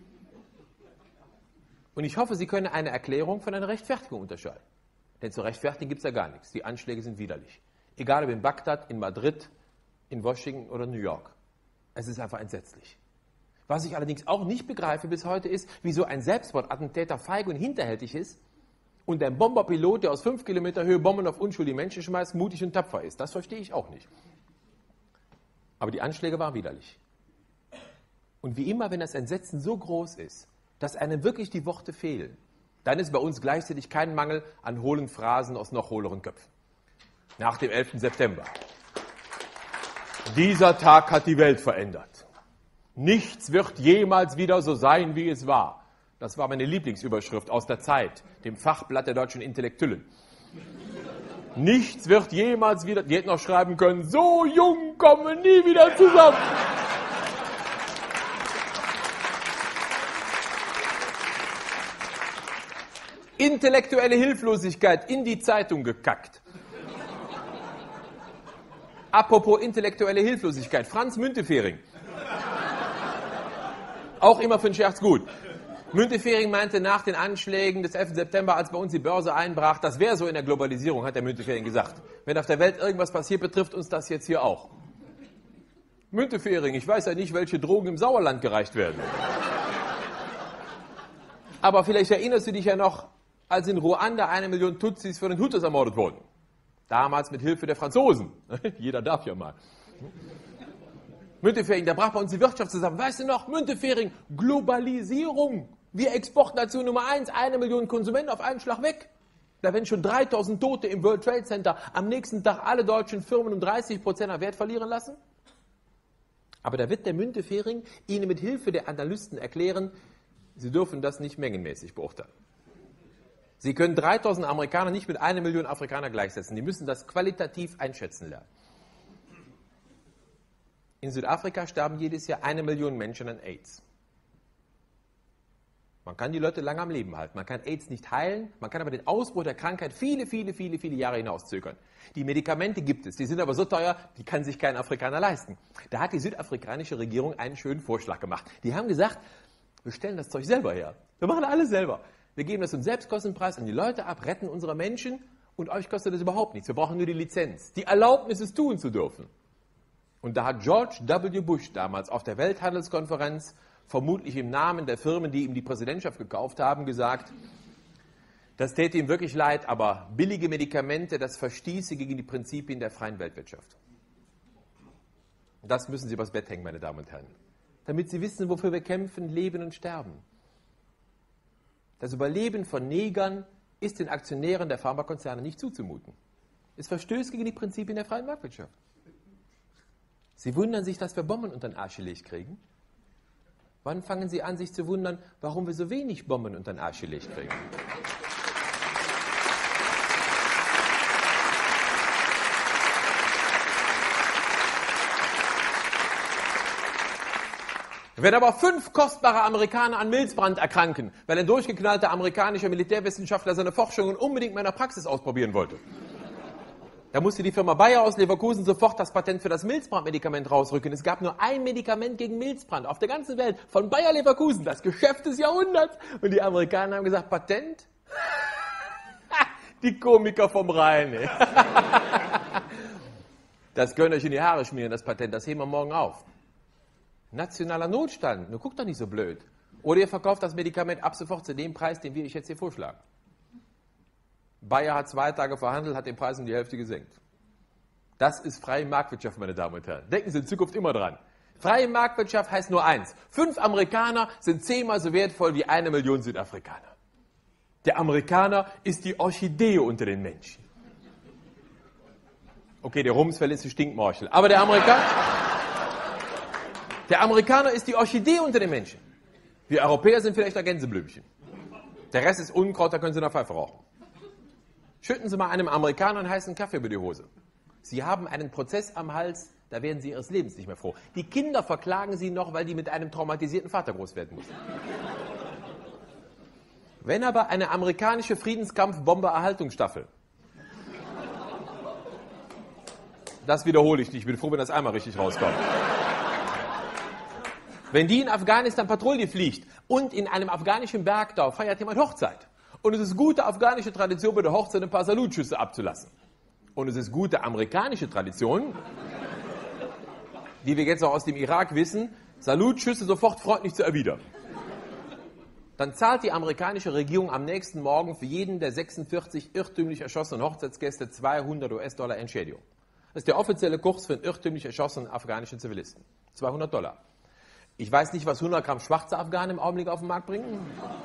[SPEAKER 1] Und ich hoffe, Sie können eine Erklärung von einer Rechtfertigung unterscheiden. Denn zu rechtfertigen gibt es ja gar nichts. Die Anschläge sind widerlich. Egal ob in Bagdad, in Madrid, in Washington oder New York. Es ist einfach entsetzlich. Was ich allerdings auch nicht begreife bis heute ist, wieso ein Selbstmordattentäter feig und hinterhältig ist und ein Bomberpilot, der aus 5 Kilometer Höhe Bomben auf unschuldige Menschen schmeißt, mutig und tapfer ist. Das verstehe ich auch nicht. Aber die Anschläge waren widerlich. Und wie immer, wenn das Entsetzen so groß ist, dass einem wirklich die Worte fehlen, dann ist bei uns gleichzeitig kein Mangel an hohlen Phrasen aus noch hohleren Köpfen. Nach dem 11. September. Dieser Tag hat die Welt verändert. Nichts wird jemals wieder so sein, wie es war. Das war meine Lieblingsüberschrift aus der Zeit, dem Fachblatt der deutschen Intellektuellen. Nichts wird jemals wieder, die hätten noch schreiben können, so jung kommen wir nie wieder zusammen. Intellektuelle Hilflosigkeit in die Zeitung gekackt. Apropos intellektuelle Hilflosigkeit, Franz Müntefering. Auch immer für einen Scherz gut. Müntefering meinte nach den Anschlägen des 11. September, als bei uns die Börse einbrach, das wäre so in der Globalisierung, hat der Müntefering gesagt. Wenn auf der Welt irgendwas passiert, betrifft uns das jetzt hier auch. Müntefering, ich weiß ja nicht, welche Drogen im Sauerland gereicht werden. Aber vielleicht erinnerst du dich ja noch, als in Ruanda 1 Million Tutsis von den Hutus ermordet wurden. Damals mit Hilfe der Franzosen. Jeder darf ja mal. Müntefering, da brach bei uns die Wirtschaft zusammen. Weißt du noch, Müntefering, Globalisierung. Wir Exportnation Nummer 1, 1 Million Konsumenten auf einen Schlag weg. Da werden schon 3000 Tote im World Trade Center am nächsten Tag alle deutschen Firmen um 30% an Wert verlieren lassen. Aber da wird der Müntefering Ihnen mit Hilfe der Analysten erklären, Sie dürfen das nicht mengenmäßig beurteilen. Sie können 3000 Amerikaner nicht mit 1 Million Afrikaner gleichsetzen. Die müssen das qualitativ einschätzen lernen. In Südafrika sterben jedes Jahr 1 Million Menschen an AIDS. Man kann die Leute lange am Leben halten. Man kann AIDS nicht heilen, man kann aber den Ausbruch der Krankheit viele Jahre hinauszögern. Die Medikamente gibt es, die sind aber so teuer, die kann sich kein Afrikaner leisten. Da hat die südafrikanische Regierung einen schönen Vorschlag gemacht. Die haben gesagt, wir stellen das Zeug selber her. Wir machen alles selber. Wir geben das zum Selbstkostenpreis an die Leute ab, retten unsere Menschen und euch kostet das überhaupt nichts. Wir brauchen nur die Lizenz, die Erlaubnis, es tun zu dürfen. Und da hat George W. Bush damals auf der Welthandelskonferenz, vermutlich im Namen der Firmen, die ihm die Präsidentschaft gekauft haben, gesagt, das täte ihm wirklich leid, aber billige Medikamente, das verstieße gegen die Prinzipien der freien Weltwirtschaft. Das müssen Sie übers Bett hängen, meine Damen und Herren. Damit Sie wissen, wofür wir kämpfen, leben und sterben. Das Überleben von Negern ist den Aktionären der Pharmakonzerne nicht zuzumuten. Es verstößt gegen die Prinzipien der freien Marktwirtschaft. Sie wundern sich, dass wir Bomben unter den Arsch gelegt kriegen? Wann fangen Sie an, sich zu wundern, warum wir so wenig Bomben unter den Arsch gelegt kriegen? Wenn aber 5 kostbare Amerikaner an Milzbrand erkranken, weil ein durchgeknallter amerikanischer Militärwissenschaftler seine Forschungen unbedingt mal in der Praxis ausprobieren wollte, da musste die Firma Bayer aus Leverkusen sofort das Patent für das Milzbrandmedikament rausrücken. Es gab nur ein Medikament gegen Milzbrand auf der ganzen Welt von Bayer Leverkusen, das Geschäft des Jahrhunderts. Und die Amerikaner haben gesagt, Patent? Die Komiker vom Rhein. Ey. Das könnt ihr euch in die Haare schmieren, das Patent, das heben wir morgen auf. Nationaler Notstand, nur guckt doch nicht so blöd. Oder ihr verkauft das Medikament ab sofort zu dem Preis, den wir euch jetzt hier vorschlagen. Bayer hat 2 Tage verhandelt, hat den Preis um die Hälfte gesenkt. Das ist freie Marktwirtschaft, meine Damen und Herren. Denken Sie in Zukunft immer dran. Freie Marktwirtschaft heißt nur eins. 5 Amerikaner sind 10-mal so wertvoll wie 1 Million Südafrikaner. Der Amerikaner ist die Orchidee unter den Menschen. Okay, der Rumsfeld ist die Stinkmorchel. Aber der Amerikaner ist die Orchidee unter den Menschen. Wir Europäer sind vielleicht ein Gänseblümchen. Der Rest ist Unkraut, da können Sie noch Pfeife rauchen. Schütten Sie mal einem Amerikaner einen heißen Kaffee über die Hose. Sie haben einen Prozess am Hals, da werden Sie Ihres Lebens nicht mehr froh. Die Kinder verklagen Sie noch, weil die mit einem traumatisierten Vater groß werden müssen. Wenn aber eine amerikanische Friedenskampf-Bomber-Erhaltungsstaffel, das wiederhole ich nicht, ich bin froh, wenn das einmal richtig rauskommt. Wenn die in Afghanistan Patrouille fliegt und in einem afghanischen Bergdorf feiert jemand Hochzeit. Und es ist gute afghanische Tradition, bei der Hochzeit ein paar Salutschüsse abzulassen. Und es ist gute amerikanische Tradition, die wir jetzt auch aus dem Irak wissen, Salutschüsse sofort freundlich zu erwidern. Dann zahlt die amerikanische Regierung am nächsten Morgen für jeden der 46 irrtümlich erschossenen Hochzeitsgäste 200 US-Dollar Entschädigung. Das ist der offizielle Kurs für einen irrtümlich erschossenen afghanischen Zivilisten. 200 $. Ich weiß nicht, was 100 Gramm schwarze Afghanen im Augenblick auf den Markt bringen.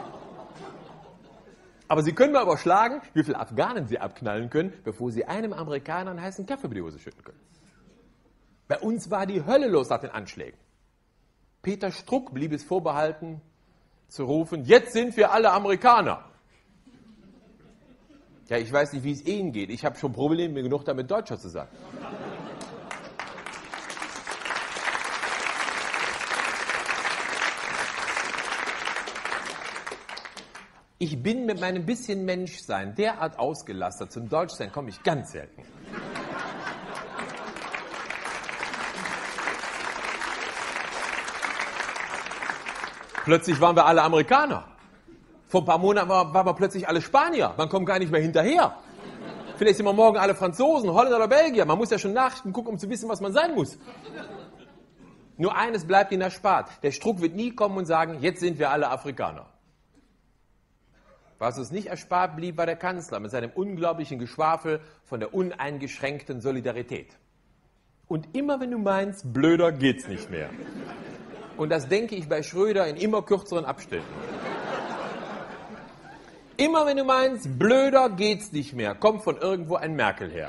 [SPEAKER 1] Aber Sie können mal überschlagen, wie viele Afghanen Sie abknallen können, bevor Sie einem Amerikaner einen heißen Kaffee über die Hose schütten können. Bei uns war die Hölle los nach den Anschlägen. Peter Struck blieb es vorbehalten, zu rufen, jetzt sind wir alle Amerikaner. Ja, ich weiß nicht, wie es Ihnen geht. Ich habe schon Probleme genug damit, Deutscher zu sein. Ich bin mit meinem bisschen Menschsein derart ausgelastet, zum Deutschsein komme ich ganz selten. Plötzlich waren wir alle Amerikaner. Vor ein paar Monaten waren wir plötzlich alle Spanier. Man kommt gar nicht mehr hinterher. Vielleicht sind wir morgen alle Franzosen, Holländer oder Belgier. Man muss ja schon Nachrichten gucken, um zu wissen, was man sein muss. Nur eines bleibt Ihnen erspart. Der Struck wird nie kommen und sagen, jetzt sind wir alle Afrikaner. Was uns nicht erspart blieb, war der Kanzler mit seinem unglaublichen Geschwafel von der uneingeschränkten Solidarität. Und immer wenn du meinst, blöder geht's nicht mehr. Und das denke ich bei Schröder in immer kürzeren Abständen. Immer wenn du meinst, blöder geht's nicht mehr, kommt von irgendwo ein Merkel her.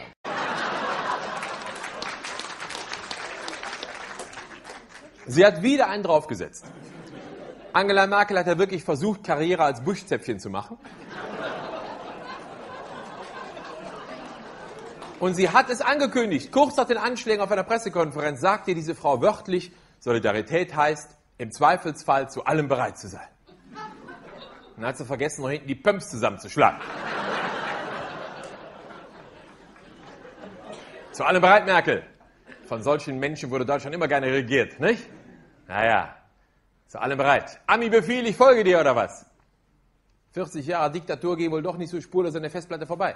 [SPEAKER 1] Sie hat wieder einen draufgesetzt. Angela Merkel hat ja wirklich versucht, Karriere als Buschzäpfchen zu machen. Und sie hat es angekündigt. Kurz nach den Anschlägen auf einer Pressekonferenz sagte diese Frau wörtlich, Solidarität heißt, im Zweifelsfall zu allem bereit zu sein. Und dann hat sie vergessen, noch hinten die Pumps zusammenzuschlagen. Zu allem bereit, Merkel. Von solchen Menschen wurde Deutschland immer gerne regiert, nicht? Naja. Zu allem bereit. Ami-Befehl, ich folge dir, oder was? 40 Jahre Diktatur gehen wohl doch nicht so spurlos an der Festplatte vorbei.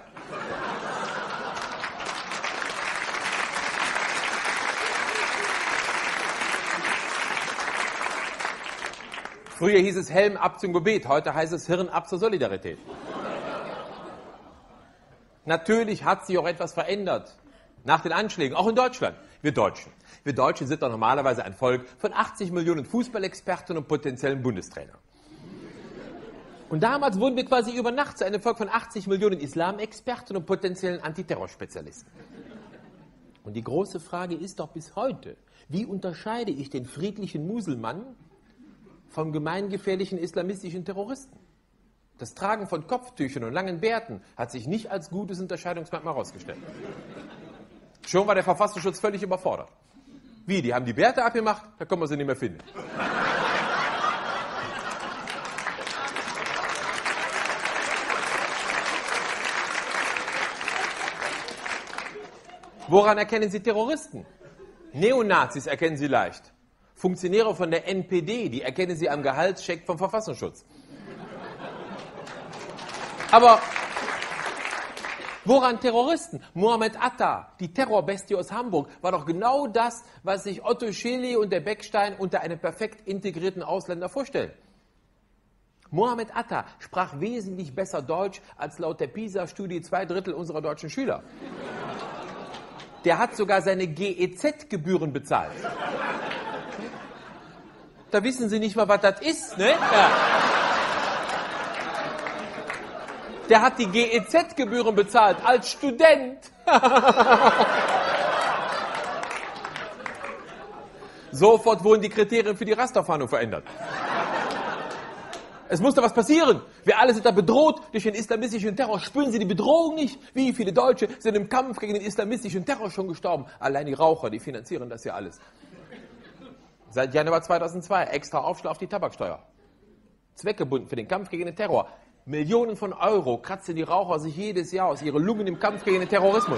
[SPEAKER 1] Früher hieß es Helm ab zum Gebet, heute heißt es Hirn ab zur Solidarität. Natürlich hat sich auch etwas verändert. Nach den Anschlägen, auch in Deutschland. Wir Deutschen sind doch normalerweise ein Volk von 80 Millionen Fußballexperten und potenziellen Bundestrainern. Und damals wurden wir quasi über Nacht zu einem Volk von 80 Millionen Islamexperten und potenziellen Antiterrorspezialisten. Und die große Frage ist doch bis heute, wie unterscheide ich den friedlichen Muselmann vom gemeingefährlichen islamistischen Terroristen? Das Tragen von Kopftüchern und langen Bärten hat sich nicht als gutes Unterscheidungsmerkmal herausgestellt. Schon war der Verfassungsschutz völlig überfordert. Wie, die haben die Bärte abgemacht? Da können wir sie nicht mehr finden. Woran erkennen Sie Terroristen? Neonazis erkennen Sie leicht. Funktionäre von der NPD, die erkennen Sie am Gehaltscheck vom Verfassungsschutz. Aber woran Terroristen? Mohammed Atta, die Terrorbestie aus Hamburg, war doch genau das, was sich Otto Schily und der Beckstein unter einem perfekt integrierten Ausländer vorstellen. Mohammed Atta sprach wesentlich besser Deutsch als laut der PISA-Studie 2/3 unserer deutschen Schüler. Der hat sogar seine GEZ-Gebühren bezahlt. Da wissen Sie nicht mal, was das ist, ne? Ja. Der hat die GEZ-Gebühren bezahlt als Student. Sofort wurden die Kriterien für die Rasterfahndung verändert. Es muss da was passieren. Wir alle sind da bedroht durch den islamistischen Terror. Spüren Sie die Bedrohung nicht? Wie viele Deutsche sind im Kampf gegen den islamistischen Terror schon gestorben? Allein die Raucher, die finanzieren das ja alles. Seit Januar 2002 extra Aufschlag auf die Tabaksteuer. Zweckgebunden für den Kampf gegen den Terror. Millionen von Euro kratzen die Raucher sich jedes Jahr aus ihren Lungen im Kampf gegen den Terrorismus.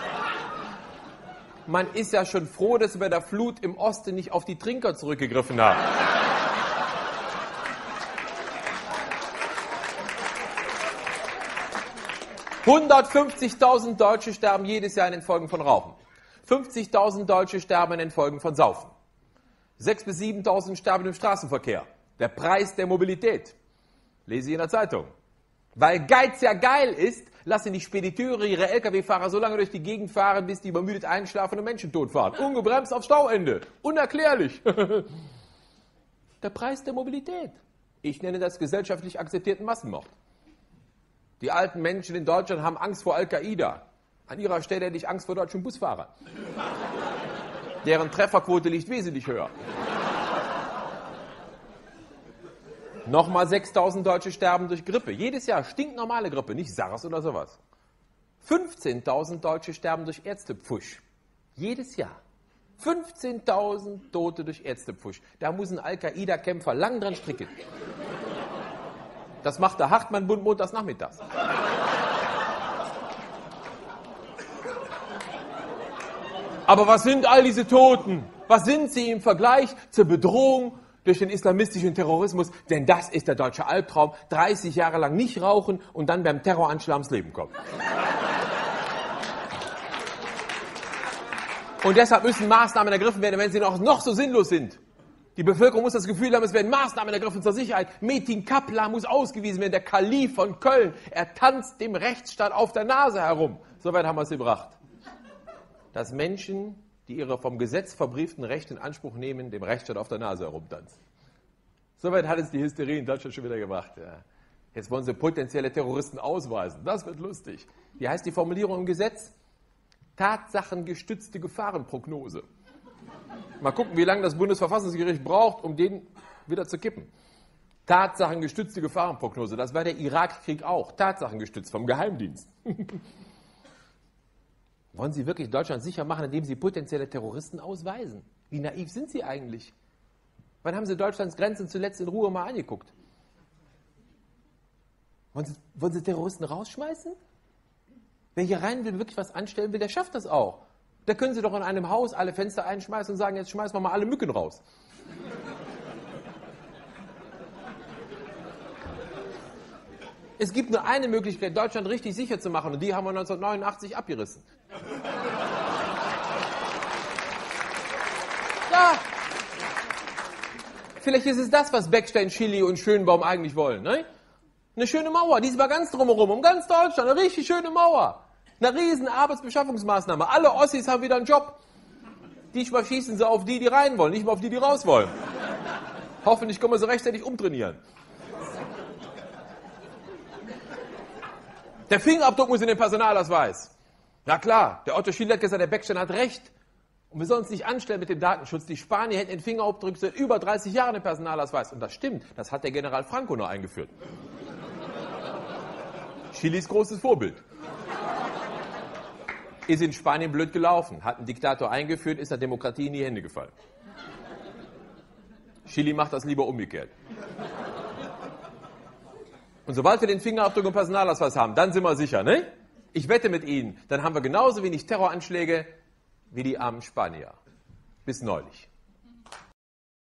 [SPEAKER 1] Man ist ja schon froh, dass wir bei der Flut im Osten nicht auf die Trinker zurückgegriffen haben. (150.000 Deutsche sterben jedes Jahr in den Folgen von Rauchen. 50.000 Deutsche sterben in den Folgen von Saufen. 6.000 bis 7.000 sterben im Straßenverkehr. Der Preis der Mobilität. Lese ich in der Zeitung. Weil Geiz ja geil ist, lassen die Spediteure ihre Lkw-Fahrer so lange durch die Gegend fahren, bis die übermüdet einschlafen und Menschen totfahren. Ungebremst aufs Stauende. Unerklärlich. Der Preis der Mobilität. Ich nenne das gesellschaftlich akzeptierten Massenmord. Die alten Menschen in Deutschland haben Angst vor Al-Qaida. An ihrer Stelle hätte ich Angst vor deutschen Busfahrern. Deren Trefferquote liegt wesentlich höher. Nochmal 6.000 Deutsche sterben durch Grippe. Jedes Jahr stinknormale Grippe, nicht SARS oder sowas. 15.000 Deutsche sterben durch Ärztepfusch. Jedes Jahr. 15.000 Tote durch Ärztepfusch. Da muss ein Al-Qaida-Kämpfer lang dran stricken. Das macht der Hartmann-Bund montags nachmittags. Aber was sind all diese Toten? Was sind sie im Vergleich zur Bedrohung durch den islamistischen Terrorismus? Denn das ist der deutsche Albtraum. 30 Jahre lang nicht rauchen und dann beim Terroranschlag ums Leben kommen. Und deshalb müssen Maßnahmen ergriffen werden, wenn sie noch so sinnlos sind. Die Bevölkerung muss das Gefühl haben, es werden Maßnahmen ergriffen zur Sicherheit. Metin Kaplan muss ausgewiesen werden, der Kalif von Köln. Er tanzt dem Rechtsstaat auf der Nase herum. Soweit haben wir es gebracht. Dass Menschen, die ihre vom Gesetz verbrieften Rechte in Anspruch nehmen, dem Rechtsstaat auf der Nase herumtanzen. Soweit hat es die Hysterie in Deutschland schon wieder gebracht. Ja. Jetzt wollen sie potenzielle Terroristen ausweisen. Das wird lustig. Wie heißt die Formulierung im Gesetz? Tatsachengestützte Gefahrenprognose. Mal gucken, wie lange das Bundesverfassungsgericht braucht, um den wieder zu kippen. Tatsachengestützte Gefahrenprognose. Das war der Irakkrieg auch. Tatsachengestützt vom Geheimdienst. Wollen Sie wirklich Deutschland sicher machen, indem Sie potenzielle Terroristen ausweisen? Wie naiv sind Sie eigentlich? Wann haben Sie Deutschlands Grenzen zuletzt in Ruhe mal angeguckt? Wollen Sie Terroristen rausschmeißen? Wer hier rein will, wirklich was anstellen will, der schafft das auch. Da können Sie doch in einem Haus alle Fenster einschmeißen und sagen, jetzt schmeißen wir mal alle Mücken raus. Es gibt nur eine Möglichkeit, Deutschland richtig sicher zu machen, und die haben wir 1989 abgerissen. Ja, vielleicht ist es das, was Beckstein, Schilly und Schönbaum eigentlich wollen. Ne? Eine schöne Mauer, diesmal ganz drumherum, um ganz Deutschland, eine richtig schöne Mauer. Eine riesen Arbeitsbeschaffungsmaßnahme. Alle Ossis haben wieder einen Job. Diesmal schießen sie auf die, die rein wollen, nicht mehr auf die, die raus wollen. Hoffentlich können wir sie rechtzeitig umtrainieren. Der Fingerabdruck muss in den Personalausweis. Na klar, der Otto Schily hat gesagt, der Beckstein hat recht. Und wir sollen uns nicht anstellen mit dem Datenschutz. Die Spanier hätten den Fingerabdruck seit über 30 Jahren im Personalausweis. Und das stimmt, das hat der General Franco noch eingeführt. Chilis großes Vorbild. Ist in Spanien blöd gelaufen, hat einen Diktator eingeführt, ist der Demokratie in die Hände gefallen. Schily macht das lieber umgekehrt. Und sobald wir den Fingerabdruck im Personalausweis haben, dann sind wir sicher, ne? Ich wette mit Ihnen, dann haben wir genauso wenig Terroranschläge wie die armen Spanier. Bis neulich.